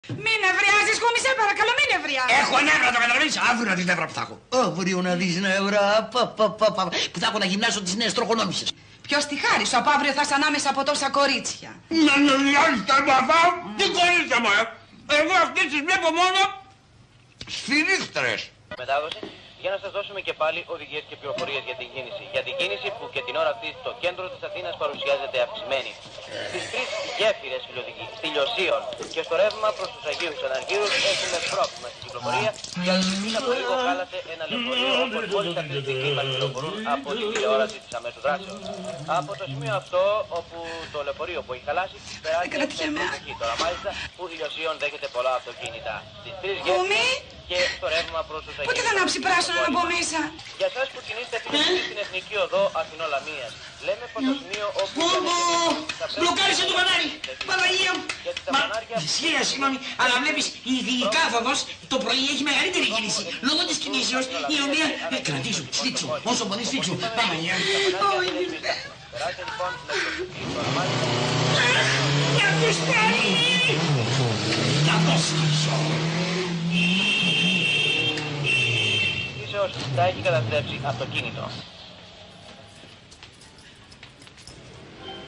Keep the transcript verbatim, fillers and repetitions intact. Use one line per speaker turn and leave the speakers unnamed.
Μην νευριάζεις, Κούμη, σε παρακαλώ, μην νευριάζεις.
Έχω νεύρα, το καταλαβαίνεις. Αύριο τις νεύρα που θα έχω. Αύριο να δεις νεύρα, πα, πα, πα, πα, που θα έχω να γυμνάσω τις νέες τροχονόμησες.
Ποιος τη χάρη σου, από αύριο θα είσαι ανάμεσα από τόσα κορίτσια.
Να νοιάζετε με αυτά, τι κορίτσια μου, ε. Εγώ αυτές τις βλέπω μόνο σφυρίχτρες.
Μετάδοση. Για να σας δώσουμε και πάλι οδηγίες και πληροφορίες για την κίνηση. Για την κίνηση που και την ώρα αυτή στο κέντρο της Αθήνας παρουσιάζεται αυξημένη. Στις τρεις γέφυρες Θηλιοσίων και στο ρεύμα προς τους Αγίους Αναργύρους έχουμε πρόβλημα στην κυκλοφορία. Για την Αθήνα από λίγο χάλασε ένα λεωφορείο, όπως μόλις αυτή τη στιγμή μας πληροφορούν από την τηλεόραση της αμέσως δράσεως. Από το σημείο αυτό όπου το λεωφορείο που έχει χαλάσει περάσει με προσοχή. Τώρα μάλιστα που Θηλιοσίων δέχεται πολλά αυτοκίνητα. Στις τρεις γέφυρες και στο ρεύμα προς τους Αγίους.
Πότε θα ανάψει πράσινο να μπω μέσα.
Για εσάς που κινείστε επιλογή στην Εθνική Οδό Αθηνό-Λαμίας, λέμε πως το σημείο όπου...
Μπλοκάρισε το φανάρι! Παναγία μου! Μα, σχέδια, συγγνώμη, αλλά βλέπεις η δυτικά οδός το πρωί έχει μεγαλύτερη κίνηση. Λόγω της κινήσεως η οποία... Κρατήσου, σφίξου, όσο μπορείς σφίξου. Παναγία μου!
Περάστε λοιπόν με προσοχή τώρα μάλιστα.
Να κουστάρει! Να το σκίσω!
Θα έχει καταστρέψει αυτοκίνητο.